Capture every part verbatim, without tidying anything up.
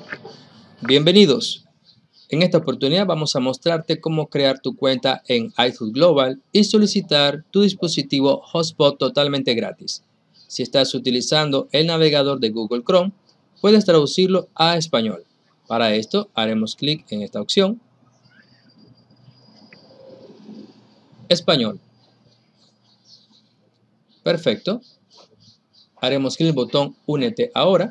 Bienvenidos. En esta oportunidad vamos a mostrarte cómo crear tu cuenta en iHood Global y solicitar tu dispositivo hotspot totalmente gratis. Si estás utilizando el navegador de Google Chrome, puedes traducirlo a español. Para esto haremos clic en esta opción, Español. Perfecto. Haremos clic en el botón Únete ahora.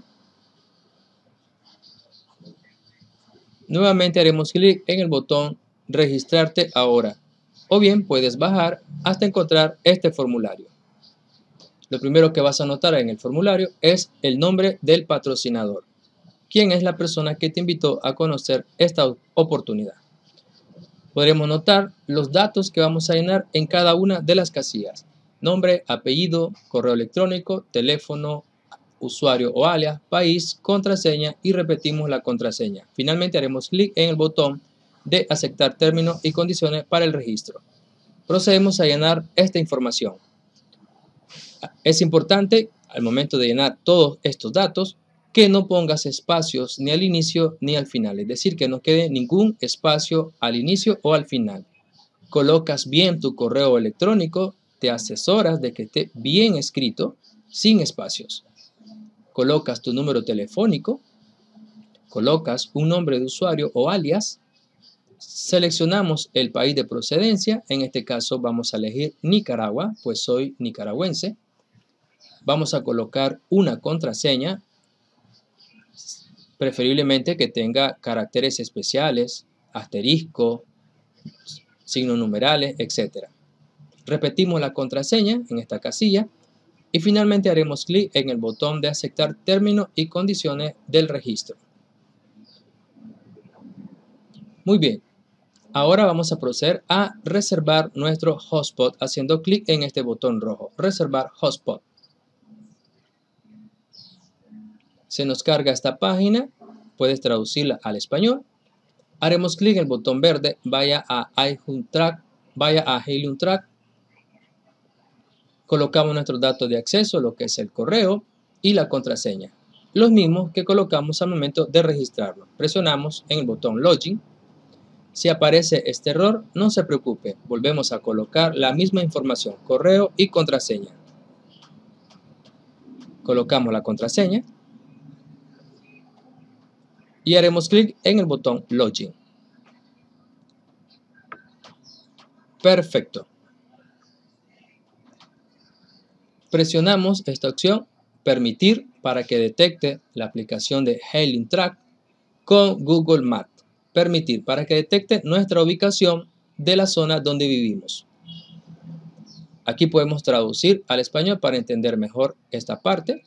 Nuevamente haremos clic en el botón Registrarte ahora. O bien puedes bajar hasta encontrar este formulario. Lo primero que vas a notar en el formulario es el nombre del patrocinador. ¿Quién es la persona que te invitó a conocer esta oportunidad? Podremos notar los datos que vamos a llenar en cada una de las casillas. Nombre, apellido, correo electrónico, teléfono, usuario o alias, país, contraseña y repetimos la contraseña. Finalmente haremos clic en el botón de aceptar términos y condiciones para el registro. Procedemos a llenar esta información. Es importante al momento de llenar todos estos datos que no pongas espacios ni al inicio ni al final, es decir, que no quede ningún espacio al inicio o al final. Colocas bien tu correo electrónico, te asesoras de que esté bien escrito, sin espacios. Colocas tu número telefónico, colocas un nombre de usuario o alias, seleccionamos el país de procedencia, en este caso vamos a elegir Nicaragua, pues soy nicaragüense. Vamos a colocar una contraseña, preferiblemente que tenga caracteres especiales, asterisco, signos numerales, etcétera. Repetimos la contraseña en esta casilla y finalmente haremos clic en el botón de aceptar términos y condiciones del registro. Muy bien, ahora vamos a proceder a reservar nuestro hotspot haciendo clic en este botón rojo, reservar hotspot. Se nos carga esta página, puedes traducirla al español. Haremos clic en el botón verde, vaya a iHood Track, vaya a Helium Track. Colocamos nuestros datos de acceso, lo que es el correo y la contraseña. Los mismos que colocamos al momento de registrarlo. Presionamos en el botón Login. Si aparece este error, no se preocupe. Volvemos a colocar la misma información, correo y contraseña. Colocamos la contraseña. Y haremos clic en el botón Login. Perfecto. Presionamos esta opción, permitir, para que detecte la aplicación de Helium Track con Google Maps. Permitir, para que detecte nuestra ubicación de la zona donde vivimos. Aquí podemos traducir al español para entender mejor esta parte.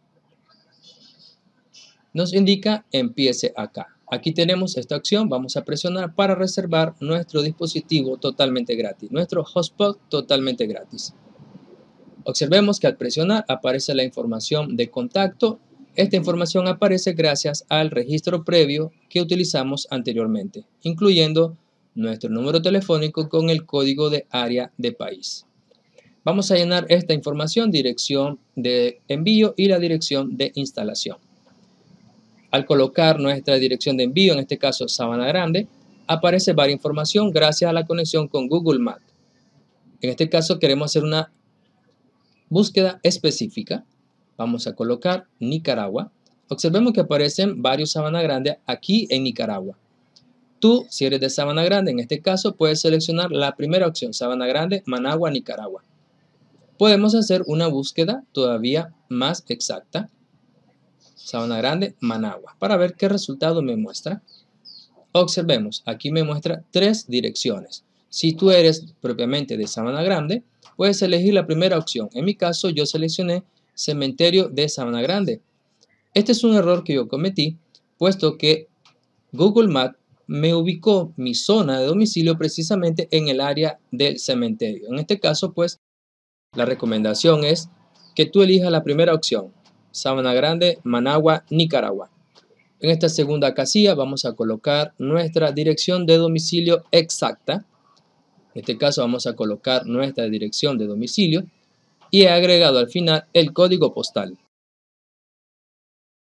Nos indica empiece acá. Aquí tenemos esta opción, vamos a presionar para reservar nuestro dispositivo totalmente gratis, nuestro hotspot totalmente gratis. Observemos que al presionar aparece la información de contacto. Esta información aparece gracias al registro previo que utilizamos anteriormente, incluyendo nuestro número telefónico con el código de área de país. Vamos a llenar esta información, dirección de envío y la dirección de instalación. Al colocar nuestra dirección de envío, en este caso Sabana Grande, aparece varias información gracias a la conexión con Google Maps. En este caso queremos hacer una búsqueda específica. Vamos a colocar Nicaragua. Observemos que aparecen varios Sabana Grande aquí en Nicaragua. Tú, si eres de Sabana Grande, en este caso puedes seleccionar la primera opción, Sabana Grande, Managua, Nicaragua. Podemos hacer una búsqueda todavía más exacta. Sabana Grande, Managua, para ver qué resultado me muestra. Observemos, aquí me muestra tres direcciones. Si tú eres propiamente de Sabana Grande, puedes elegir la primera opción. En mi caso, yo seleccioné Cementerio de Sabana Grande. Este es un error que yo cometí, puesto que Google Maps me ubicó mi zona de domicilio precisamente en el área del cementerio. En este caso, pues, la recomendación es que tú elijas la primera opción, Sabana Grande, Managua, Nicaragua. En esta segunda casilla vamos a colocar nuestra dirección de domicilio exacta. En este caso vamos a colocar nuestra dirección de domicilio y he agregado al final el código postal.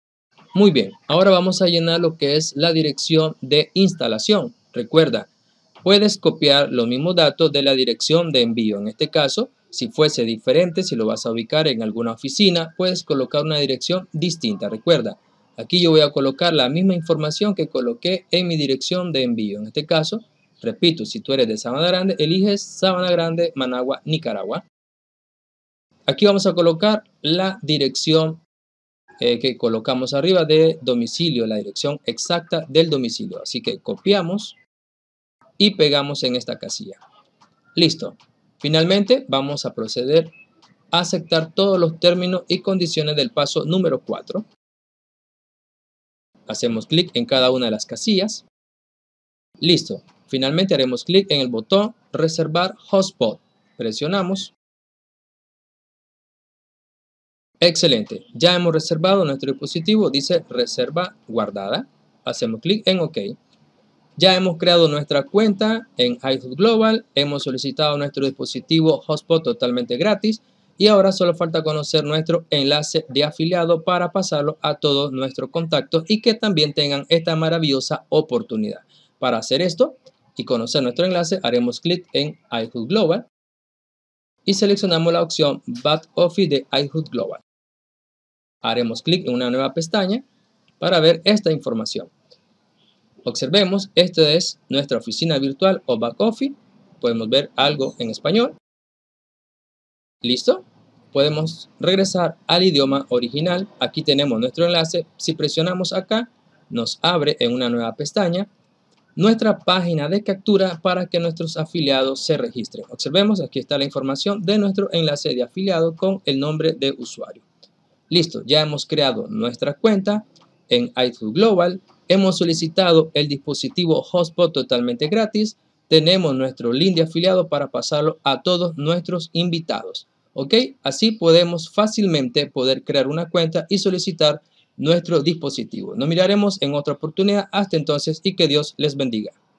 Muy bien, ahora vamos a llenar lo que es la dirección de instalación. Recuerda, puedes copiar los mismos datos de la dirección de envío. En este caso, si fuese diferente, si lo vas a ubicar en alguna oficina, puedes colocar una dirección distinta. Recuerda, aquí yo voy a colocar la misma información que coloqué en mi dirección de envío. En este caso, repito, si tú eres de Sabana Grande, eliges Sabana Grande, Managua, Nicaragua. Aquí vamos a colocar la dirección eh, que colocamos arriba de domicilio, la dirección exacta del domicilio. Así que copiamos y pegamos en esta casilla. Listo. Finalmente vamos a proceder a aceptar todos los términos y condiciones del paso número cuatro. Hacemos clic en cada una de las casillas. Listo. Finalmente haremos clic en el botón reservar hotspot. Presionamos. Excelente. Ya hemos reservado nuestro dispositivo. Dice reserva guardada. Hacemos clic en OK. Ya hemos creado nuestra cuenta en iHub Global, hemos solicitado nuestro dispositivo hotspot totalmente gratis y ahora solo falta conocer nuestro enlace de afiliado para pasarlo a todos nuestros contactos y que también tengan esta maravillosa oportunidad. Para hacer esto y conocer nuestro enlace, haremos clic en iHub Global y seleccionamos la opción Back Office de iHub Global. Haremos clic en una nueva pestaña para ver esta información. Observemos, esta es nuestra oficina virtual o back office. Podemos ver algo en español. ¿Listo? Podemos regresar al idioma original. Aquí tenemos nuestro enlace. Si presionamos acá, nos abre en una nueva pestaña nuestra página de captura para que nuestros afiliados se registren. Observemos, aquí está la información de nuestro enlace de afiliado con el nombre de usuario. Listo, ya hemos creado nuestra cuenta en iHub Global. Hemos solicitado el dispositivo hotspot totalmente gratis. Tenemos nuestro link de afiliado para pasarlo a todos nuestros invitados. ¿Ok? Así podemos fácilmente poder crear una cuenta y solicitar nuestro dispositivo. Nos miraremos en otra oportunidad. Hasta entonces y que Dios les bendiga.